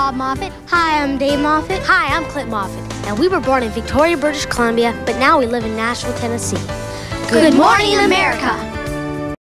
Bob Moffat. Hi, I'm Dave Moffat. Hi, I'm Clint Moffat. And we were born in Victoria, British Columbia, but now we live in Nashville, Tennessee. Good morning, America.